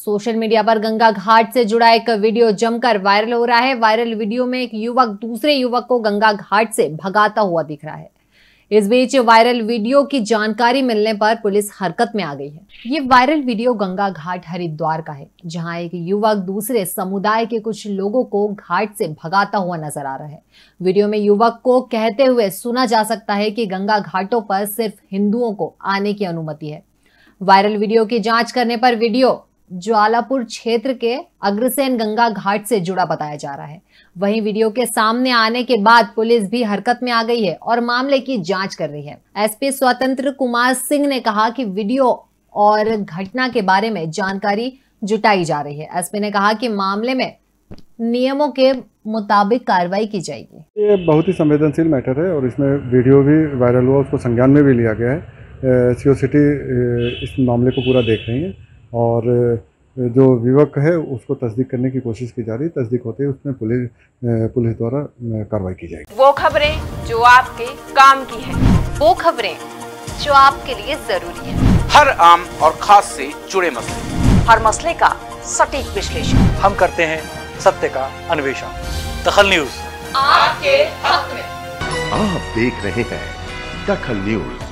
Social media पर गंगा घाट से जुड़ा एक वीडियो जमकर वायरल हो रहा है। वायरल वीडियो में एक युवक दूसरे युवक को गंगा घाट से भगाता हुआ दिख रहा है। इस बीच वायरल वीडियो की जानकारी मिलने पर पुलिस हरकत में आ गई है। ये वायरल वीडियो गंगा घाट हरिद्वार का है, जहां एक युवक दूसरे समुदाय के कुछ लोगों को घाट से भगाता हुआ नजर आ रहा है। वीडियो में युवक को कहते हुए सुना जा सकता है कि गंगा घाटों पर सिर्फ हिंदुओं को आने की अनुमति है। वायरल वीडियो की जांच करने पर वीडियो ज्वालापुर क्षेत्र के अग्रसेन गंगा घाट से जुड़ा बताया जा रहा है। वहीं वीडियो के सामने आने के बाद पुलिस भी हरकत में आ गई है और मामले की जांच कर रही है। एसपी स्वतंत्र कुमार सिंह ने कहा कि वीडियो और घटना के बारे में जानकारी जुटाई जा रही है। एसपी ने कहा कि मामले में नियमों के मुताबिक कार्रवाई की जाएगी। ये बहुत ही संवेदनशील मैटर है और इसमें वीडियो भी वायरल हुआ, उसको संज्ञान में भी लिया गया है। सीओ सिटी इस मामले को पूरा देख रही है और जो युवक है उसको तस्दीक करने की कोशिश की जा रही है। तस्दीक होते ही उसमें पुलिस द्वारा कार्रवाई की जाएगी। वो खबरें जो आपके काम की है, वो खबरें जो आपके लिए जरूरी है, हर आम और खास से जुड़े मसले, हर मसले का सटीक विश्लेषण हम करते हैं सत्य का अन्वेषण। दखल न्यूज आपके हक में। आप देख रहे हैं दखल न्यूज।